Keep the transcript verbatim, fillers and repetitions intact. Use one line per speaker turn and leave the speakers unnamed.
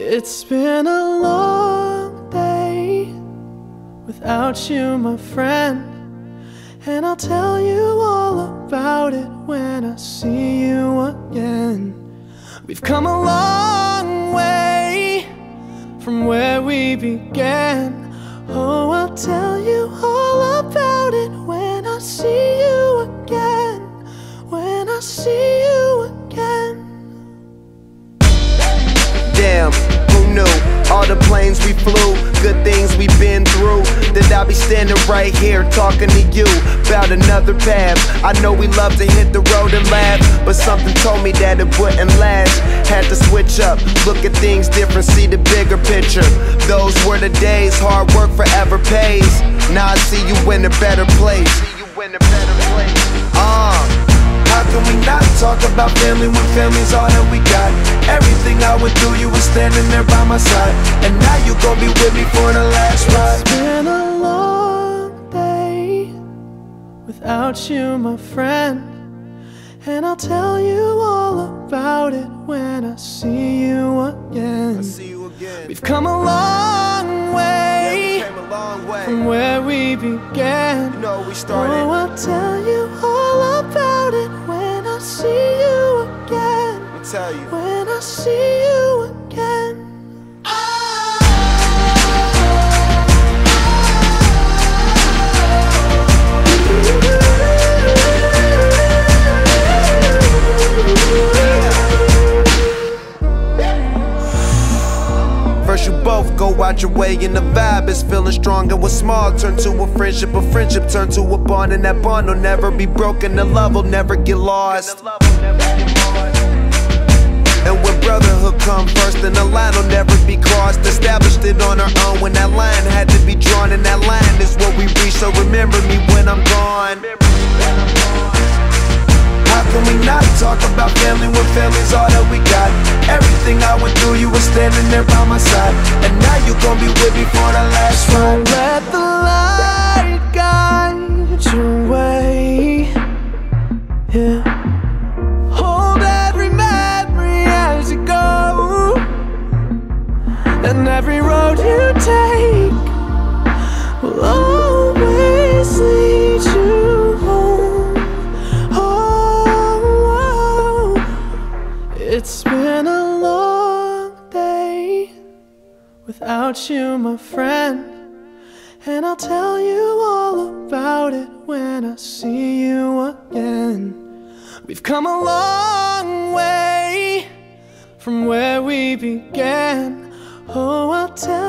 It's been a long day without you, my friend, and I'll tell you all about it when I see you again. We've come a long way from where we began. Oh, I'll tell you all about it when I see you again. When I see you again.
Damn, who knew? All the planes we flew, good things we've been through, that I'll be standing right here talking to you about another path. I know we love to hit the road and laugh, but something told me that it wouldn't last. Had to switch up, look at things different, see the bigger picture. Those were the days, hard work forever pays. Now I see you in a better place. See you in a better place. Uh How can we not talk about family when family's all that we got? Everything I went through, you were standing there by my side, and now you gon' be with me for the last ride.
It's been a long day without you, my friend, and I'll tell you all about it when I see you again.
I see you again.
We've come a long way,
yeah, we came a long way
from where we began.
You know we started.
Oh, I'll tell you all about it when I see you again.
I'll tell you.
When I see you again.
First you both go out your way and the vibe is feeling strong, and what's small turn to a friendship, a friendship turn to a bond, and that bond will never be broken, the love will never get lost. And when brotherhood come first, then the line will never be crossed. Established it on our own when that line had to be drawn, and that line is what we reach, so remember me when I'm gone. How can we not talk about family when family's all that we got? Everything I went through, you were standing there by my side, and now you gon' be with me for the last ride.
Let the light guide your way, yeah. Hold every memory as you go, and every road you take will always lead you home. Oh, it's been a long day without you, my friend, and I'll tell you all about it when I see you again. We've come a long way from where we began. Oh, I'll tell